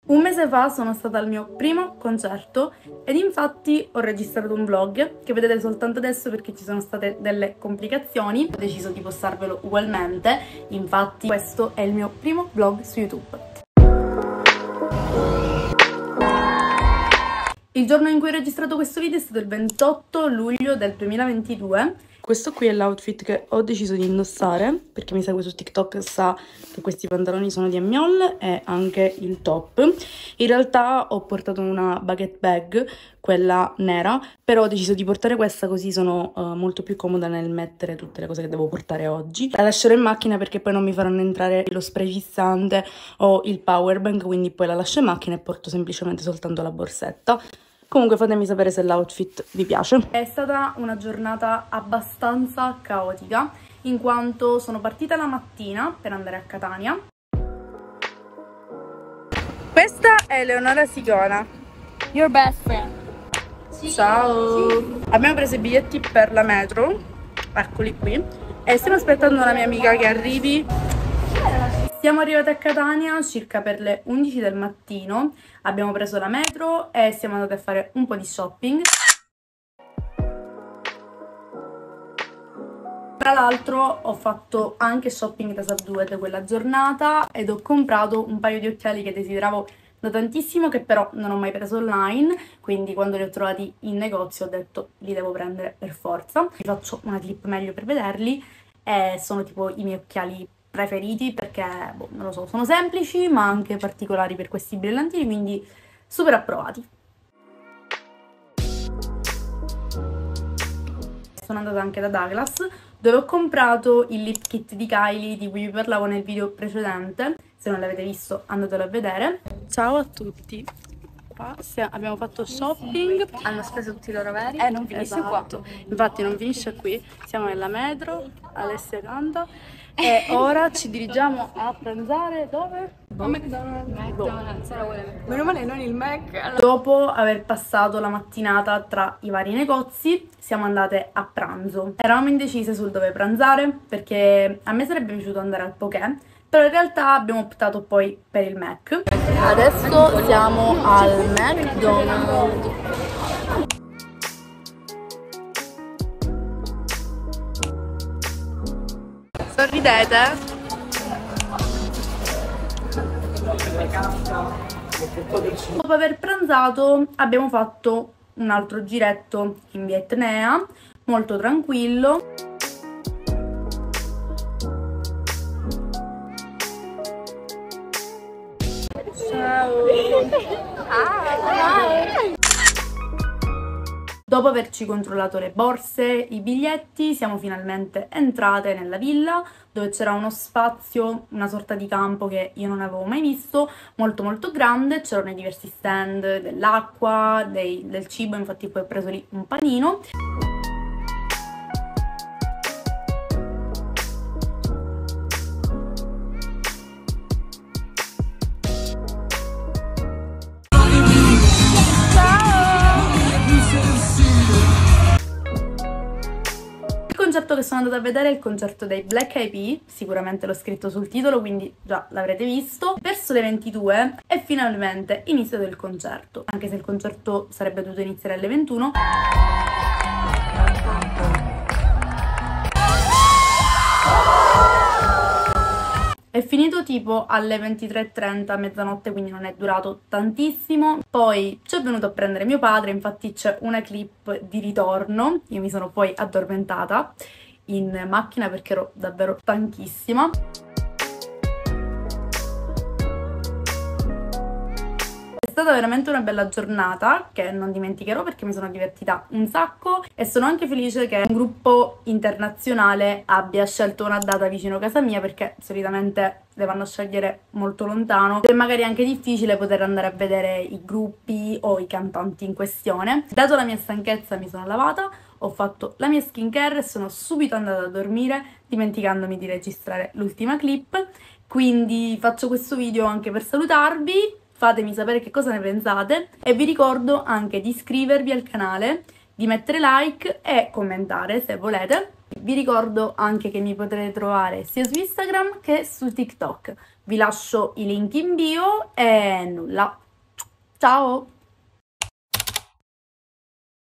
Un mese fa sono stata al mio primo concerto ed infatti ho registrato un vlog che vedete soltanto adesso perché ci sono state delle complicazioni. Ho deciso di postarvelo ugualmente, infatti questo è il mio primo vlog su YouTube. Il giorno in cui ho registrato questo video è stato il 28 luglio del 2022. Questo qui è l'outfit che ho deciso di indossare, perché mi segue su TikTok sa che questi pantaloni sono di Amiol e anche il top. In realtà ho portato una baguette bag, quella nera, però ho deciso di portare questa così sono molto più comoda nel mettere tutte le cose che devo portare oggi. La lascerò in macchina perché poi non mi faranno entrare lo spray fissante o il powerbank, quindi poi la lascio in macchina e porto semplicemente soltanto la borsetta. Comunque fatemi sapere se l'outfit vi piace. È stata una giornata abbastanza caotica, in quanto sono partita la mattina per andare a Catania. Questa è Eleonora Sigona. Your best friend. Ciao! Abbiamo preso i biglietti per la metro, eccoli qui, e stiamo aspettando la mia amica che arrivi. Siamo arrivati a Catania circa per le 11 del mattino, abbiamo preso la metro e siamo andati a fare un po' di shopping. Tra l'altro ho fatto anche shopping da Subdued quella giornata ed ho comprato un paio di occhiali che desideravo da tantissimo, che però non ho mai preso online, quindi quando li ho trovati in negozio ho detto li devo prendere per forza. Vi faccio una clip meglio per vederli e sono tipo i miei occhiali preferiti perché, boh, non lo so, sono semplici ma anche particolari per questi brillantini, quindi super approvati. Sono andata anche da Douglas dove ho comprato il lip kit di Kylie di cui vi parlavo nel video precedente. Se non l'avete visto andatelo a vedere. Ciao a tutti, qua abbiamo fatto shopping, Hanno speso tutti i loro veri. Non finisce esatto. Infatti non finisce qui, siamo nella metro, Alessia canta e ora ci dirigiamo a pranzare dove? A McDonald's. Meno male non il Mac. Dopo aver passato la mattinata tra i vari negozi siamo andate a pranzo. Eravamo indecise sul dove pranzare perché a me sarebbe piaciuto andare al Poké, però in realtà abbiamo optato poi per il Mac. Adesso siamo al McDonald's. Sorridete? Dopo aver pranzato abbiamo fatto un altro giretto in via Etnea, molto tranquillo. Ciao! Dopo averci controllato le borse, i biglietti, siamo finalmente entrate nella villa dove c'era uno spazio, una sorta di campo che io non avevo mai visto, molto molto grande, c'erano i diversi stand dell'acqua, del cibo, infatti poi ho preso lì un panino. Il concerto che sono andata a vedere è il concerto dei Black Eyed Peas, sicuramente l'ho scritto sul titolo quindi già l'avrete visto. Verso le 22 è finalmente iniziato il concerto, anche se il concerto sarebbe dovuto iniziare alle 21. È finito tipo alle 23:30, mezzanotte, quindi non è durato tantissimo. Poi ci è venuto a prendere mio padre, infatti c'è una clip di ritorno. Io mi sono poi addormentata in macchina perché ero davvero stanchissima. È stata veramente una bella giornata che non dimenticherò perché mi sono divertita un sacco e sono anche felice che un gruppo internazionale abbia scelto una data vicino a casa mia perché solitamente le vanno a scegliere molto lontano ed è magari anche difficile poter andare a vedere i gruppi o i cantanti in questione. Dato la mia stanchezza mi sono lavata, ho fatto la mia skincare e sono subito andata a dormire dimenticandomi di registrare l'ultima clip, quindi faccio questo video anche per salutarvi. Fatemi sapere che cosa ne pensate e vi ricordo anche di iscrivervi al canale, di mettere like e commentare se volete. Vi ricordo anche che mi potrete trovare sia su Instagram che su TikTok. Vi lascio i link in bio e nulla. Ciao!